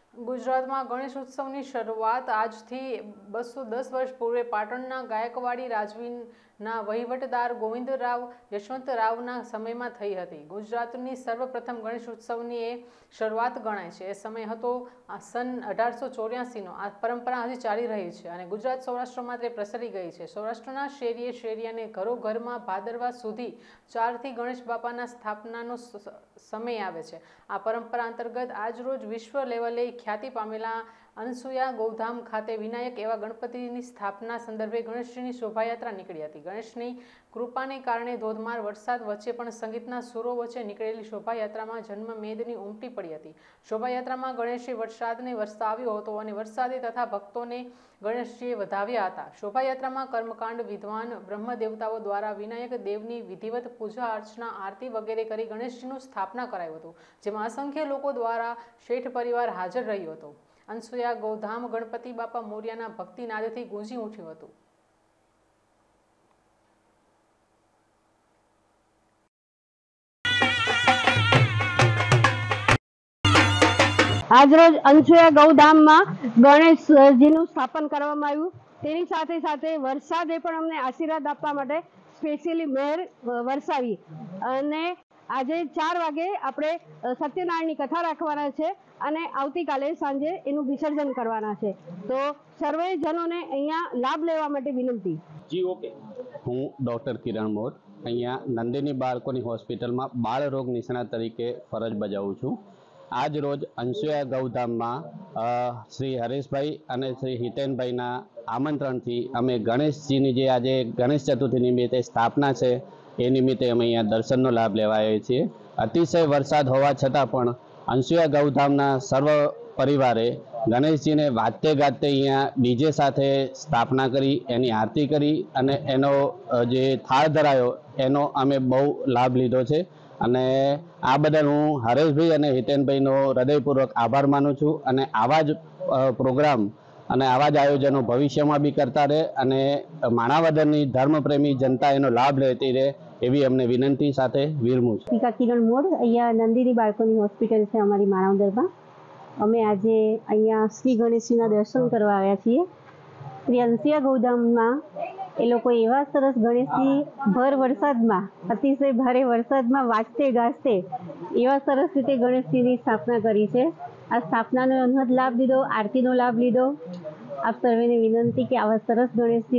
ગુજરાતમાં ગણેશ ઉત્સવની શરૂઆત આજથી 210 વર્ષ પૂર્વે પાટણના ગાયકવાડી રાજવીના વહીવટદાર ગોવિંદરાવ યશવંતરાવના સમયમાં થઈ હતી. ગુજરાતની સર્વપ્રથમ ગણેશ ઉત્સવની એ શરૂઆત ગણાય છે. એ સમય હતો સન 1884નો. આ પરંપરા હજી ચાલી રહી છે અને ગુજરાત સૌરાષ્ટ્રમાં તે પ્રસરી ગઈ છે. સૌરાષ્ટ્રના શેરીએ શેરીએ અને ઘરોઘરમાં ભાદરવા સુધી 4થી ગણેશ બાપાના સ્થાપનાનો સમય આવે છે. આ પરંપરા અંતર્ગત આજરોજ વિશ્વ લેવલે ખ્યાતિ પામેલા અનસુયા ગૌધામ ખાતે વિનાયક એવા ગણપતિની સ્થાપના સંદર્ભે ગણેશજીની શોભાયાત્રા નીકળી હતી. ગણેશની કૃપાને કારણે ધોધમાર વરસાદ વચ્ચે પણ સંગીતના સુરો વચ્ચે નીકળેલી શોભાયાત્રામાં જન્મમેદની ઉમટી પડી હતી. શોભાયાત્રામાં ગણેશે વરસાદને વરસાવ્યો હતો અને વરસાદે તથા ભક્તોને ગણેશજીએ વધાવ્યા હતા. શોભાયાત્રામાં કર્મકાંડ વિદ્વાન બ્રહ્મદેવતાઓ દ્વારા વિનાયક દેવની વિધિવત પૂજા અર્ચના આરતી વગેરે કરી ગણેશજીનું સ્થાપના કરાયું હતું, જેમાં અસંખ્ય લોકો દ્વારા શેઠ પરિવાર હાજર રહ્યો હતો. અનસુયા ગૌધામ ગણપતિ બાપા મોર્યાના ભક્તિનાદથી ગુંજી ઉઠ્યું હતું. આજરોજ અનસુયા ગૌધામમાં ગણેશજીનું સ્થાપન કરવામાં આવ્યું. તેની સાથે સાથે વરસાદે પણ અમને આશીર્વાદ આપવા માટે સ્પેશિયલી મહેર વરસાવી અને આજે 4 વાગે આપણે સત્યનારાયણની કથા રાખવાના છે અને આવતીકાલે સાંજે એનું વિસર્જન કરવાના છે. તો સર્વે જનોને અહીંયા લાભ લેવા માટે વિનંતી. જી ઓકે. હું ડૉક્ટર કિરણ મોર અહીંયા નંદિની બાળકોની હોસ્પિટલમાં બાળ રોગ નિષ્ણાત તરીકે ફરજ બજાવું છું. આજ રોજ અનસુયા ગૌધામમાં શ્રી હરેશભાઈ અને શ્રી હિતેનભાઈના આમંત્રણથી અમે ગણેશજીની જે આજે ગણેશ ચતુર્થી નિમિત્તે સ્થાપના છે એ નિમિત્તે અમે અહીંયા દર્શનનો લાભ લેવા આવ્યા છીએ. અતિશય વરસાદ હોવા છતાં પણ અનસુયા ગૌધામના સર્વ પરિવારે ગણેશજીને વાજતે ગાજતે અહીંયા ડીજે સાથે સ્થાપના કરી, એની આરતી કરી અને એનો જે થાળ ધરાયો એનો અમે બહુ લાભ લીધો છે અને આ બદલ હું હરેશભાઈ અને હિતેનભાઈનો હૃદયપૂર્વક આભાર માનું છું અને આવા જ પ્રોગ્રામ અને આવા જ આયોજનો ભવિષ્યમાં બી કરતા રહે અને માણાવદરની ધર્મપ્રેમી જનતા એનો લાભ લેતી રહે એવી અમને વિનંતી સાથે વિરમું છું. કિરણ મોડ, અહીંયા નંદિની બાળકોની હોસ્પિટલ છે અમારી માણાવદરમાં. અમે આજે અહીંયા શ્રી ગણેશજીના દર્શન કરવા આવ્યા છીએ. શ્રી અનસુયા ગૌધામમાં એ લોકો એવા સરસ ગણેશજી ભર વરસાદમાં, અતિશય ભારે વરસાદમાં વાજતે ગાજતે એવા સરસ રીતે ગણેશજીની સ્થાપના કરી છે. આ સ્થાપનાનો અનહદ લાભ લીધો, આરતીનો લાભ લીધો. આપ સર્વેને વિનંતી કે આવા સરસ ગણેશજી